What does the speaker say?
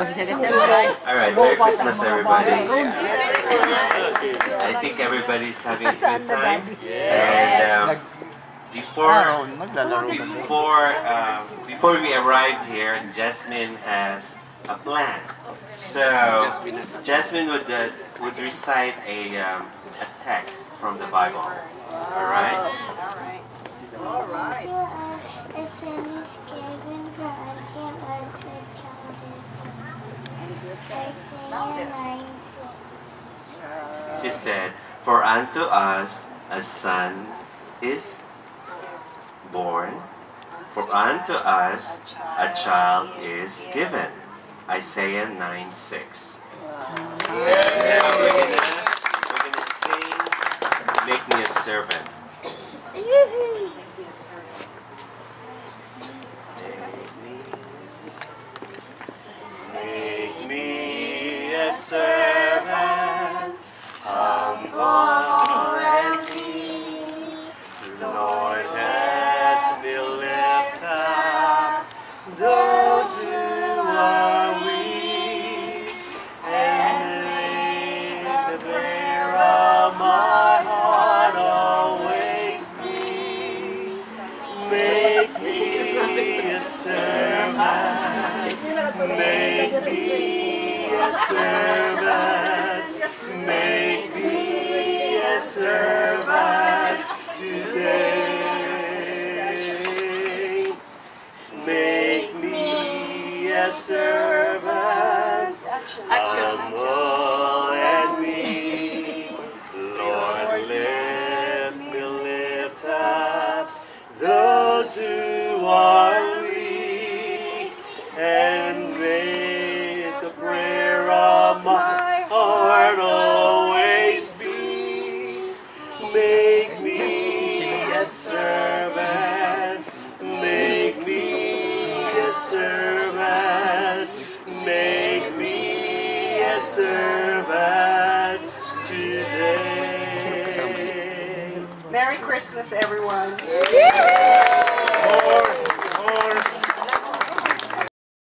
Alright, Merry Christmas everybody. I think everybody's having a good time. And before we arrived here, Jasmine has a plan. So Jasmine would recite a text from the Bible. All right. All right. A son is given for unto us a child is born. Isaiah 9:6. She said, "For unto us a son is born, for unto us a child is given." Isaiah 9:6. Now we're gonna sing "Make Me a Servant." Make me a servant, humble and meek. Lord, let me lift up those who are weak, and make the prayer of my heart always be. Make me a servant, make me a servant, make me a servant today. Make me a servant, humble and meek. Lord, lift up those who are weak, and make the prayer of my heart always be. Make me a servant, make me a servant, make me a servant today. Merry Christmas, everyone.